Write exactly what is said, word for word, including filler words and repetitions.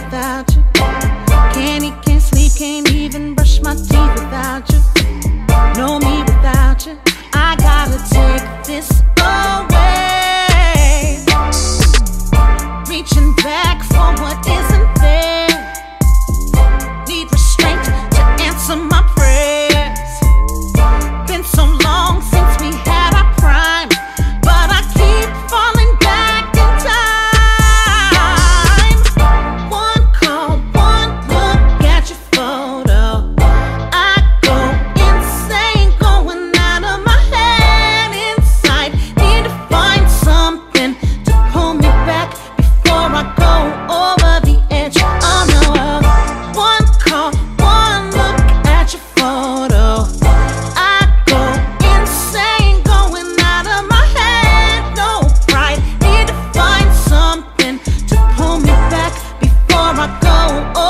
without you. Can't eat, can't sleep, can't even brush my teeth without you. No me without you. I gotta take this away. Reaching back for what isn't there. Need restraint to answer my prayers. Been so long since we had our prime, but I keep falling back in time. One call, one look at your photo, I go insane, going out of my head inside. Need to find something to pull me back before I go over the edge. Oh no. One call, one look at your photo, I go insane, going out of my head. No pride, need to find something to pull me back before I go over